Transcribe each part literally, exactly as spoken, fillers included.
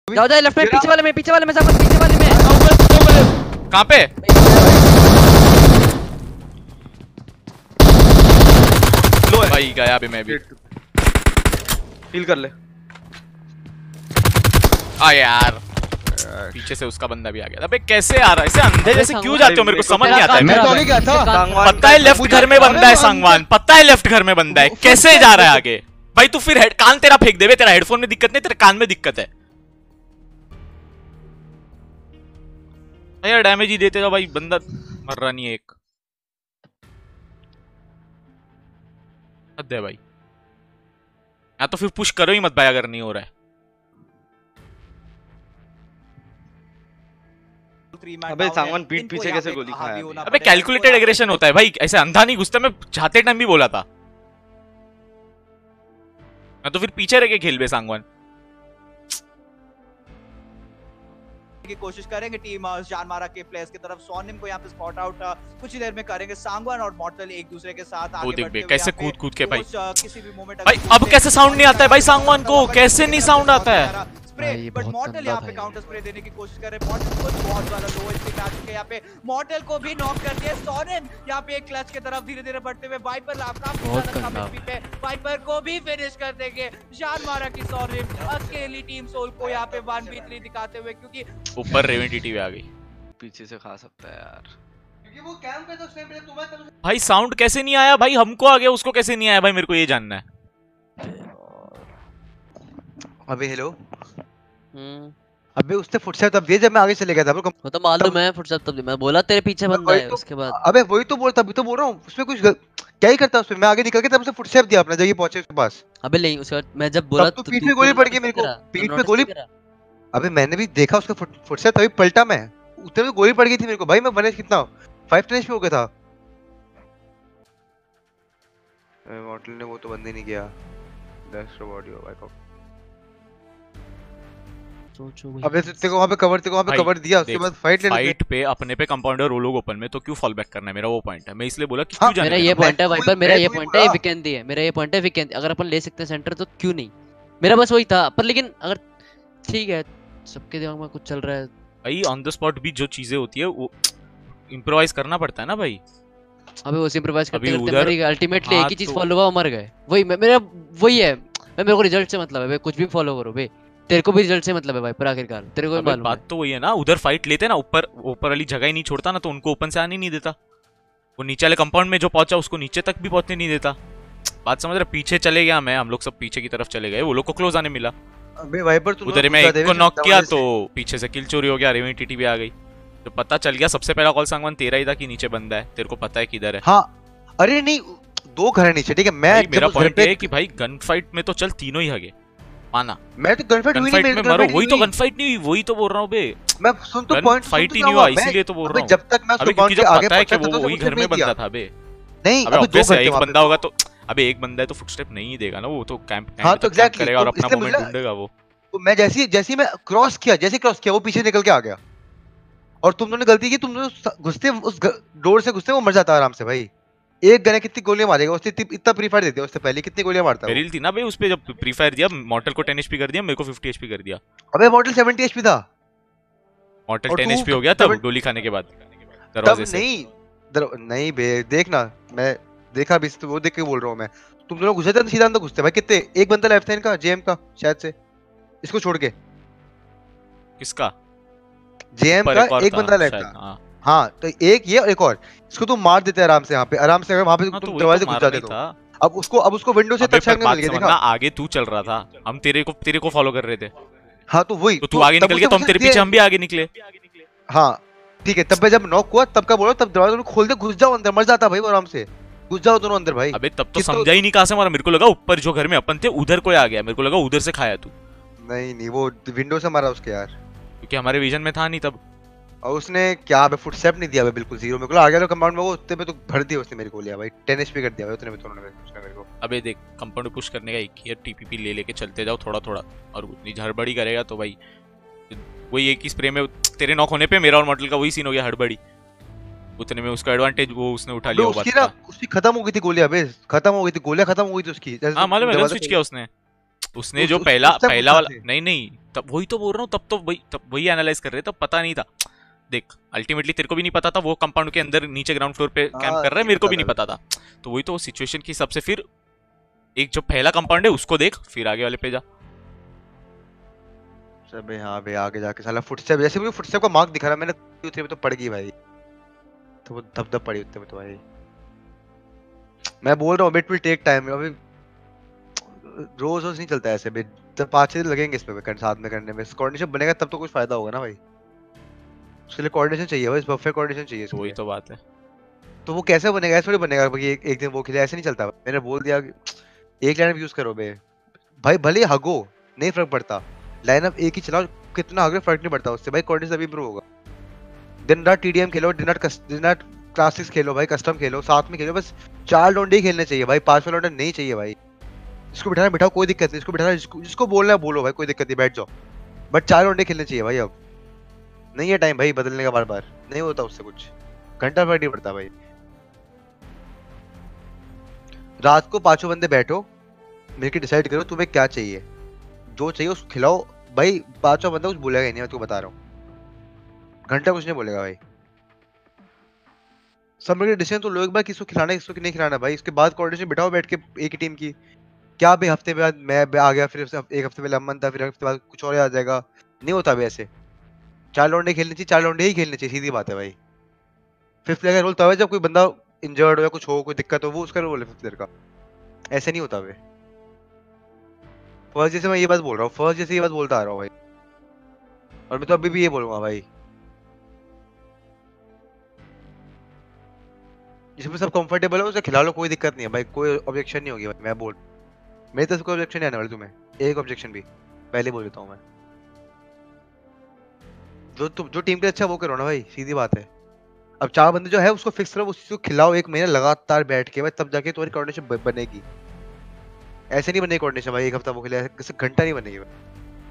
जाओ जाओ लेफ्ट में, पीछे वाले में, पीछे वाले में, सब पीछे वाले में। कहां पे? लो भाई गया अभी मैं भी। हील कर ले। आ यार पीछे से उसका बंदा भी आ गया। अबे कैसे आ रहा है? ऐसे अंधे जैसे क्यों जाते हो? मेरे को समझ नहीं आता है। मैं तो आगे गया था। पता है लेफ्ट घर में बंदा है सांगवान, पता है लेफ्ट घर में बंदा है, कैसे जा रहा है आगे? भाई तू फिर हेड कान तेरा फेंक दे बे, तेरा हेडफोन में दिक्कत नहीं, तेरे कान में दिक्कत है यार। डैमेज ही देते जाओ भाई, बंदा मर रहा नहीं है। एक हद है भाई, या तो फिर पुश करो ही मत भाई अगर नहीं हो रहा है। अबे सांगवान पीठ पीछे कैसे गोली खाया? अबे कैलकुलेटेड एग्रेशन होता है भाई, ऐसे अंधा नहीं घुसता। मैं चाहते टाइम भी बोला था, मैं तो फिर पीछे रह के खेल बे सांगवान की कोशिश करेंगे टीम जानमारा के प्लेयर्स की तरफ। सोनिम को यहाँ पे स्पॉट आउट कुछ ही देर में करेंगे। सांगवान और मॉर्टल एक दूसरे के साथ आगे बढ़ते हुए कैसे कूद कूद के भाई किसी भी मोमेंट भाई अब कैसे साउंड नहीं आता है भाई सांगवान को? कैसे नहीं साउंड आता है? बट मॉर्टल यहाँ पे काउंटर स्प्रे देने की कोशिश कर रहे हैं। मॉर्टल को बहुत ज्यादा लो एचपी आ चुके हैं यहाँ पे। मॉर्टल को भी नॉक कर दिया। सोनिम यहाँ पे एक क्लच की तरफ धीरे धीरे बढ़ते हुए वाइपर काफी पे वाइपर को भी फिनिश कर देंगे। जानमारा की सोनिम अकेली टीम सोल को यहाँ पे वन बी थ्री दिखाते हुए, क्योंकि ऊपर रेवेंटी भी आ गई। पीछे से खा सकता है यार, क्योंकि वो कैंप पे तो उसने पहले तुम्हें तब... भाई साउंड कैसे नहीं आया भाई? हमको आ गया, उसको कैसे नहीं आया भाई? मेरे को ये जानना है। अबे हेलो। हम्म अबे उसने फुटस्टेप तब दिए जब मैं आगे चले गया था। वो तो मालूम है फुटस्टेप तब मैं बोला तेरे पीछे बंदा है। उसके बाद अबे वही तो बोलता, अभी तो बोल रहा हूँ उसमें कुछ क्या ही करता उसमें। मैं आगे निकल के तब उसे फुटस्टेप दिया अपना जगह पहुंचे उसके पास। अबे नहीं उसके बाद मैं जब बोला तो पीठ में गोली पड़ गई मेरे को, पीठ में गोली। अबे मैंने भी देखा उसका फुटस्टेप, तभी पलटा मैं। उतने में गोली पड़ गई थी मेरे को भाई। मैं बने कितना फाइव टेन पे हो गया था। मॉर्टल ने वो तो बंद ही नहीं किया। दैट्स बॉडी ऑफ भाई। अबे तेरे को वहां पे कवर तेरे को वहां पे कवर दिया, उसके बाद फाइट लेने फाइट पे अपने पे कंपाउंडर वो लोग ओपन में, तो क्यों फॉल बैक करना है? मेरा वो पॉइंट है। मैं इसलिए बोला कि क्यों जाने। मेरा ये पॉइंट है वाइपर, मेरा ये पॉइंट है वीकेंड दी है, मेरा ये पॉइंट है वीकेंड। अगर अपन ले सकते हैं सेंटर तो क्यों नहीं? मेरा बस वही था। पर लेकिन अगर ठीक है सबके दिमाग में कुछ चल रहा है भाई, ऑन द स्पॉट भी जो चीजें होती है वो इम्प्रोवाइज करना पड़ता है ना भाई। अबे वो इम्प्रोवाइज करते करते मेरी अल्टीमेटली एक ही चीज फॉलो हुआ, मर गए। वही मेरा वही है। मैं मेरे को रिजल्ट से मतलब है भाई, कुछ भी फॉलो करो भाई, तेरे को भी रिजल्ट से मतलब है भाई। पर आखिरकार तेरे को भी मालूम है। बात तो वही है ना, उधर फाइट लेते ना, ऊपर ऊपर वाली जगह ही नहीं छोड़ता ना, तो उनको ओपन से आने नहीं देता। वो नीचे वाले कंपाउंड में जो पहुंचा उसको नीचे तक भी पहुंचने नहीं देता। बात समझ रहे? पीछे चले गया मैं, हम लोग सब पीछे की तरफ चले गए, वो लोग को क्लोज आने मिला। अबे वाइपर तू उधर मैं एक को नॉक किया तो पीछे से किल चोरी हो गया, रेवेंटी भी आ गई। तो पता चल गया सबसे पहला कॉल सांगवान तेरा ही था कि नीचे बंदा है। तेरे को पता है किधर है? हाँ अरे नहीं दो घर है नीचे, ठीक है। मैं मेरा पॉइंट है कि भाई गन फाइट में तो चल तीनों ही हगे माना। मैं तो गन फाइट हुई नहीं, में मरो, वही तो गन फाइट नहीं हुई, वही तो बोल रहा हूं बे। मैं सुन तो पॉइंट फाइट ही नहीं हुआ, इसीलिए तो बोल रहा हूं। जब तक मैं उसको पॉइंट के आगे पता है कि वो वही घर में बंदा था बे। नहीं अबे दो एक बंदा होगा तो अबे एक बंदा है तो फुटस्टेप नहीं ही देगा ना, वो तो कैंप कैंप तो एग्जैक्टली करेगा और अपना मोमेंट ढूंढेगा वो। तो मैं जैसे जैसे मैं क्रॉस किया, जैसे क्रॉस किया वो पीछे निकल के आ गया। और तुम दोनों ने गलती की, तुम दोनों घुसते उस डोर से घुसते वो मर जाता आराम से भाई। एक गने कितनी गोलियां मारेगा उसने? इतना प्री फायर देते उससे पहले कितनी गोलियां मारता है? पेरिल थी ना बे उस पे, जब प्री फायर दिया मॉर्टल को टेन एचपी कर दिया, मेरे को फिफ्टी एचपी कर दिया। अबे मॉर्टल सेवेंटी एचपी था। मॉर्टल टेन एचपी हो गया तब गोली खाने के बाद दरवाजे से। नहीं दर, नहीं बे देखना, मैं देखा भी वो देख के बोल रहा हूं मैं। तुम दोनों घुसे थे तो सीधा अंदर घुसते भाई। कितने एक बंदा लेफ्ट था इनका जेएम का शायद से, इसको छोड़ के। किसका? जेएम का एक बंदा लेफ्ट था। हाँ तो एक ये और एक और, इसको तुम मार देते आराम से यहाँ पे, आराम से वहाँ पे तुम दरवाजे घुस जाते तो। अब उसको अब उसको विंडो से टच करके मिल गया। देखा आगे तू चल रहा था, हम तेरे को तेरे को फॉलो कर रहे थे। हाँ तो वही तो तू आगे निकल गया तो हम तेरे पीछे हम भी आगे निकले। हाँ ठीक है, तब मैं जब नॉक हुआ तब का बोला, तब दरवाजा खोल दे, घुस जाओ अंदर, मर जाता भाई आराम से। घुस जाओ दोनों अंदर भाई। अबे तब तो समझा ही नहीं कहां से मारा। मेरे को लगा ऊपर जो घर में अपन थे उधर कोई आ गया, मेरे को लगा उधर से खाया तू। नहीं नहीं वो विंडो से मारा उसके यार, क्योंकि हमारे विजन में था नहीं तब। और उसने क्या बे फुटस्टेप नहीं दिया बे, बिल्कुल जीरो। मेरे को आ गया तो कंपाउंड में वो उतने पे तो भर दिया उसने मेरे को लिया भाई। टेन एचपी कर दिया भाई उतने में तो उन्होंने उसने मेरे को। अबे देख कंपाउंड पुश करने का एक ही है, टीपीपी ले लेके चलते जाओ थोड़ा थोड़ा, और उतनी हड़बड़ी करेगा तो भाई वही एक ही स्प्रे में तेरे नॉक होने पे मेरा और मॉडल का वही सीन हो गया, हड़बड़ी। उतने में उसका एडवांटेज वो उसने उठा लिया। उसकी ना उसकी खत्म हो गई थी गोलियां बे, खत्म हो गई थी गोलियां, खत्म हो गई थी उसकी। हां मालूम है, गन स्विच किया उसने। उसने जो पहला पहला वाला नहीं नहीं तब वही तो बोल रहा हूँ, तब तो वही तब वही एनालाइज कर रहे तब पता नहीं था। देख अल्टीमेटली तेरे को भी नहीं पता था वो कंपाउंड के अंदर नीचे ग्राउंड फ्लोर पे कैंप कर रहा है, मेरे को भी नहीं पता था। तो वही तो सिचुएशन के हिसाब से फिर एक जो पहला कंपाउंड है उसको देख, फिर आगे वाले पे जा। सब यहाँ पे आगे जाके साला फुटस्टेप, जैसे मुझे फुटस्टेप का मार्क दिखा रहा, मैंने उतने में तो पड़ गई भाई, तो वो धप धप पड़ी उतने में तो भाई। मैं बोल रहा हूँ इट विल टेक टाइम, अभी रोज रोज नहीं चलता ऐसे, जब पाँच छह दिन लगेंगे इस पे साथ में करने में, कोऑर्डिनेशन बनेगा तब तो कुछ फायदा होगा ना भाई। उसके लिए कोऑर्डिनेशन चाहिए भाई, परफेक्ट कोऑर्डिनेशन चाहिए। वही तो बात है। तो वो कैसे बनेगा, ऐसे थोड़ी बनेगा भाई एक, एक दिन वो खेले, ऐसे नहीं चलता। मैंने बोल दिया एक लाइनअप यूज करो बे भाई, भले हगो नहीं फर्क पड़ता, लाइनअप एक ही चलाओ, कितना हगे फर्क नहीं पड़ता उससे भाई, कोऑर्डिनेशन तभी इंप्रूव होगा। दिन रात टीडीएम खेलो, दिन रात दिन रात क्लासिक्स खेलो भाई, कस्टम खेलो, साथ में खेलो, बस चार लौंडे ही खेलने चाहिए भाई, पांच लौंडे नहीं चाहिए भाई। इसको बिठाना बिठाओ, कोई दिक्कत नहीं, इसको बिठाना, जिसको, जिसको बोलना है बोलो भाई, कोई दिक्कत नहीं, बैठ जाओ, बट चार लौंडे खेलने चाहिए भाई। अब नहीं है टाइम भाई बदलने का, बार बार नहीं होता उससे कुछ, घंटा फर्क नहीं पड़ता भाई। रात को पांचों बंदे बैठो, मिलकर डिसाइड करो तुम्हें क्या चाहिए, जो चाहिए उसको खिलाओ भाई, पांचों बंदा कुछ बोलेगा ही नहीं, मैं तुमको बता रहा हूँ, घंटा कुछ नहीं बोलेगा भाई। सब मिलकर डिसीजन तो लो एक बार, किसको खिलाना है किसको नहीं खिलाना भाई, उसके बाद कोऑर्डिनेशन बिठाओ बैठ के एक ही टीम की। क्या भाई हफ्ते बाद मैं आ गया, फिर एक हफ्ते पहले अमन था, फिर हफ्ते बाद कुछ और आ जाएगा, नहीं होता भाई ऐसे। चार लौंडे खेलने चाहिए, चार लौंडे ही खेलने चाहिए, सीधी बात है भाई। फिफ्थ प्लेयर का रोल तब है जब कोई बंदा इंजर्ड हो या कुछ हो, कोई दिक्कत हो, वो उसका रोल है फिफ्थ प्लेयर का, ऐसे नहीं होता भाई। फर्स्ट जैसे मैं ये बात बोल रहा हूँ, फर्स्ट जैसे ये बात बोलता आ रहा हूँ भाई, और मैं तो अभी भी ये बोलूंगा भाई, जिसमें सब कंफर्टेबल हो उसे खिला लो, कोई दिक्कत नहीं है भाई, कोई ऑब्जेक्शन नहीं होगी भाई। मैं बोल मेरी तरफ से कोई ऑब्जेक्शन नहीं आने वाली तुम्हें, एक ऑब्जेक्शन भी पहले बोल देता हूँ मैं। जो तुम जो टीम के अच्छा वो करो ना भाई, सीधी बात है। अब चार बंदे जो है उसको फिक्स करो, उसी को खिलाओ एक महीना लगातार बैठ के भाई, तब जाके तुम्हारी कोऑर्डिनेशन बनेगी। ऐसे नहीं बनेगी कोऑर्डिनेशन भाई एक हफ्ता वो खेले, ऐसे घंटा नहीं बनेगी भाई।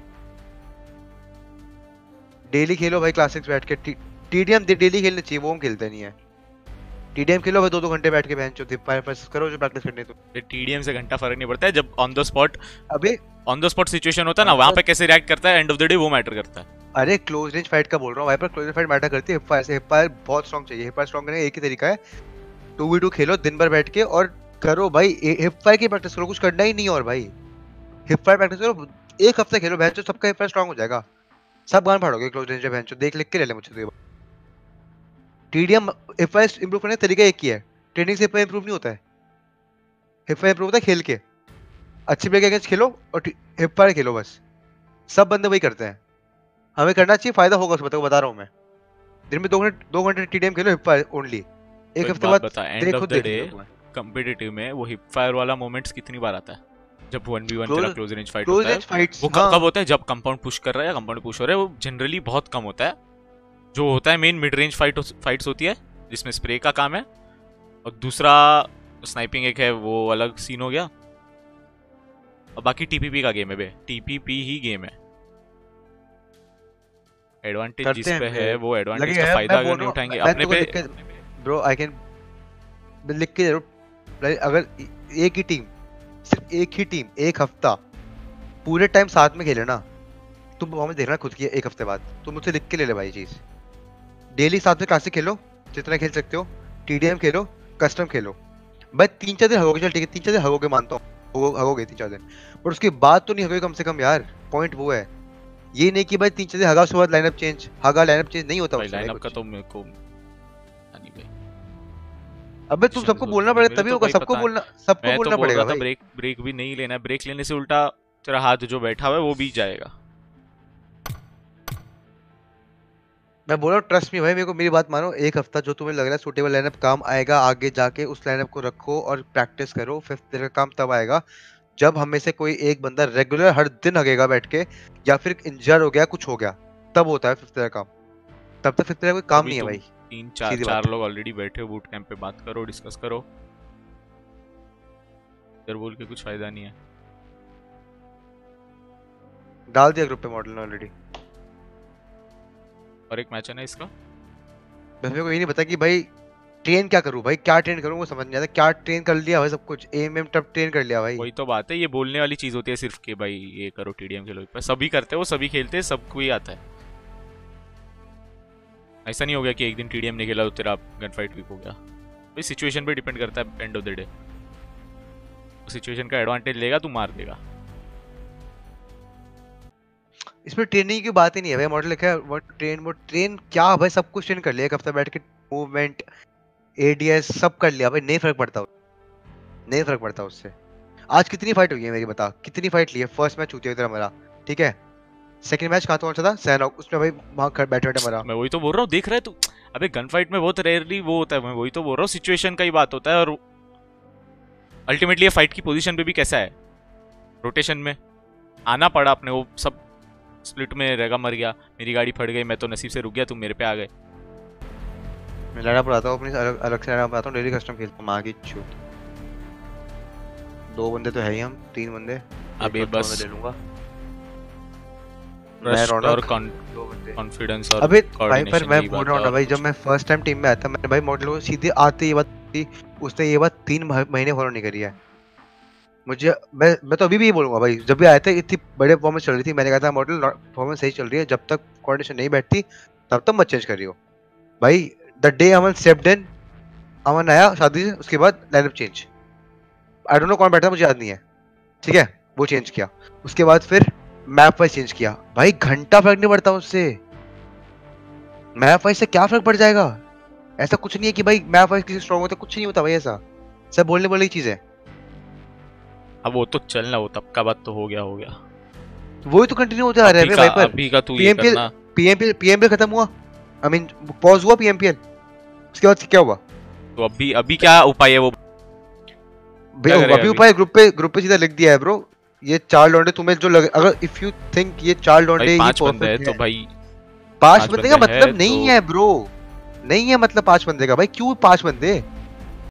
डेली खेलो भाई क्लासिक्स बैठ के, टीडीएम डेली खेलने चाहिए, वो हम खेलते नहीं है। टीडीएम खेलो भाई, दो दो घंटे बैठ के बेंच होती है, करो जो प्रैक्टिस करनी है। तो टीडीएम से घंटा फर्क नहीं पड़ता है, जब ऑन द स्पॉट अबे ऑन द स्पॉट सिचुएशन होता है ना, वहां पे कैसे रिएक्ट करता है एंड ऑफ द डे वो मैटर करता है। अरे क्लोज रेंज फाइट का बोल रहा हूँ भाई, पर क्लोज रेंज फाइट मैटर करती है। हिप-फायर से हिप-फायर बहुत स्ट्रांग चाहिए, हिप-फायर स्ट्रांग करने का एक ही तरीका है, टू वी टू खेलो दिन भर बैठ के और करो भाई, हिप-फायर की प्रैक्टिस करो, कुछ करना ही नहीं। और भाई हिप-फायर प्रैक्टिस करो, एक हफ्ता खेलो बेंच, सबका हिप-फायर स्ट्रांग हो जाएगा, सब गान फाड़ोगे क्लोज रेंज बेंच। देख लिख के ले ले मुझसे तो ये टीडीएम हिप-फायर इंप्रूव करने का तरीका एक ही है, ट्रेनिंग से हिप-फायर इंप्रूव नहीं होता है, हिप-फायर इंप्रूव होता है खेल के, अच्छे प्लेयर के अगेंस्ट खेलो और हिप-फायर खेलो, बस सब बंदे वही करते हैं। हमें करना चाहिए, फायदा होगा उसमें, तो बता रहा हूँ मैं। दिन में दो घंटे दो घंटे टीडीएम खेलो हिप-फायर ओनली, एक हफ्ते बाद बता end of the day competitive में वो हिप-फायर वाला मोमेंट्स कितनी बार आता है? जब वन वी वन तेरा क्लोज रेंज फाइट होता है, वो कब होता है? जब कंपाउंड पुश कर रहा है या कंपाउंड पुश हो रहा है, वो जनरली बहुत कम होता है। जो होता है main mid range fight fights होती है जिसमें स्प्रे का काम है, और दूसरा स्नाइपिंग एक है, वो अलग सीन हो गया। और बाकी टीपीपी का गेम है बे, टीपीपी ही गेम है। एडवांटेज जिस पे है वो एडवांटेज का फायदा अगर नहीं उठाएंगे अपने पे। ब्रो आई कैन लिख के जरूर, अगर एक ही टीम, सिर्फ एक ही टीम एक हफ्ता पूरे टाइम साथ में खेले ना, तुम हमें देखना खुद की एक हफ्ते बाद, तुम मुझसे लिख के ले ले भाई चीज। डेली साथ में क्लासिक खेलो जितना खेल सकते हो, टीडीएम खेलो, कस्टम खेलो भाई, तीन चार दिन हगोगे, चल ठीक है तीन चार दिन हगोगे मानता हूँ, हगोगे तीन चार दिन, पर उसके बाद तो नहीं हगोगे कम से कम यार। पॉइंट वो है, ये नहीं कि भाई तीन चार दिन हगा उसके बाद लाइनअप चेंज, हगा लाइनअप चेंज नहीं होता। लाइनअप का तो मेरे को नहीं भाई। अबे तुम सबको बोलना पड़ेगा तभी होगा, सबको बोलना सबको बोलना पड़ेगा भाई। ब्रेक ब्रेक भी नहीं लेना है, ब्रेक लेने से उल्टा तेरा हाथ जो बैठा हुआ है वो भी जाएगा। मैं बोल रहा हूँ ट्रस्ट मी भाई, मेरे को मेरी बात मानो, एक हफ्ता जो तुम्हें लग रहा है सूटेबल लाइनअप काम आएगा, आगे जाके उस लाइनअप को रखो और प्रैक्टिस करो। फिफ्थ प्लेयर का काम तब आएगा जब हम में से कोई एक बंदा रेगुलर हर दिन हगेगा बैठ के, या फिर इंजर हो गया कुछ हो गया, तब होता है फिफ्थ प्लेयर काम। तब तक फिफ्थ प्लेयर कोई काम नहीं है भाई। तीन चार चार लोग ऑलरेडी बैठे हो बूट कैंप पे, बात करो, डिस्कस करो, इधर बोल के कुछ फायदा नहीं है। डाल दिया ग्रुप पे मॉडल ने ऑलरेडी, और एक मैच है ना इसका। बस मेरे को ये नहीं पता कि भाई ट्रेन क्या करूं भाई, क्या ट्रेन करूं वो समझ नहीं आता। क्या ट्रेन कर लिया भाई, सब कुछ एम एम टप ट्रेन कर लिया भाई। वही तो बात है, ये बोलने वाली चीज होती है सिर्फ कि भाई ये करो टीडीएम खेलो, पर सभी करते हैं, वो सभी खेलते हैं, सबको ही आता है। ऐसा नहीं हो गया कि एक दिन टीडीएम नहीं खेला तो तेरा गन फाइट वीक हो गया। भाई सिचुएशन पे डिपेंड करता है end of the day. Situation का एडवांटेज लेगा तू मार देगा। इसमें ट्रेनिंग की बात ही नहीं है भाई। मॉडल लिखा है वो ट्रेन, वो ट्रेन क्या भाई, सब कुछ ट्रेन कर लिया एक हफ्ता बैठ के, मूवमेंट एडीएस सब कर लिया भाई, नहीं फर्क पड़ता, नहीं फर्क पड़ता उससे। आज कितनी फाइट हुई है मेरी बता, कितनी फाइट ली है? फर्स्ट मैच चूतिया की तरह मरा, ठीक है। सेकंड मैच कहां कौन सा था? सैनॉक, उसमें भाई वहां खड़े बैठे बैठे मरा। मैं वही तो बोल रहा हूँ, देख रहा है तू, अबे गन फाइट में बहुत रेयरली वो होता है। मैं वही तो बोल रहा हूँ, सिचुएशन का ही बात होता है। और अल्टीमेटली ये फाइट की पोजीशन पे भी कैसा है, रोटेशन में आना पड़ा अपने, वो सब स्प्लिट में रहेगा, मर गया, मेरी गाड़ी फट गई, मैं तो नसीब से रुक गया, तुम मेरे पे आ गए। मैं लड़ा पड़ाता हूँ अपनी अलग अलग से लड़ा पड़ाता हूँ, डेली कस्टम खेलता हूँ, माँ की छूट। दो बंदे तो है ही, हम तीन बंदे। अबे बस ले लूंगा मैं और कॉन्फिडेंस और अबे भाई, पर मैं बोल रहा हूँ भाई, जब मैं फर्स्ट टाइम टीम में आया था, मैंने भाई मॉडल को सीधे आते ही बात थी, उसने ये बात तीन महीने फॉलो नहीं करी है मुझे। मैं मैं तो अभी भी ये बोलूंगा भाई, जब भी आए थे इतनी बड़े परफॉर्मेंस चल रही थी, मैंने कहा था मॉडल परफॉर्मेंस सही चल रही है, जब तक कोऑर्डिनेशन नहीं बैठती तब तक मत चेंज करियो भाई। The day Aman stepped in, Aman आया शादी से, उसके बाद lineup change, I don't know कौन बैठा मुझे याद नहीं है, ठीक है, वो चेंज किया। उसके बाद फिर मैप वाइज चेंज किया भाई, घंटा फर्क नहीं पड़ता उससे। मैप वाइज से क्या फर्क पड़ जाएगा? ऐसा कुछ नहीं है कि भाई मैप वाइज किसी स्ट्रांग होता, कुछ नहीं होता भाई ऐसा, सब बोलने वाली चीज है। अब वो तो चलना, वो तब का बात तो हो गया हो गया, वही तो कंटिन्यू होता आ रहा है भाई। पर अभी का तू ये करना, पीएमपीएल पीएमपीएल खत्म हुआ, आई मीन पॉज हुआ पीएमपीएल, उसके बाद क्या हुआ? तो अभी अभी क्या उपाय है वो? अभी उपाय ग्रुप पे ग्रुप पे सीधा लिख दिया है ब्रो, ये चार लौंडे तुम्हें जो लगे, अगर इफ यू थिंक ये चार लौंडे ही परफेक्ट है तो भाई पांच बंदे का मतलब नहीं है ब्रो, नहीं है मतलब पांच बंदे का भाई। क्यों पांच बंदे?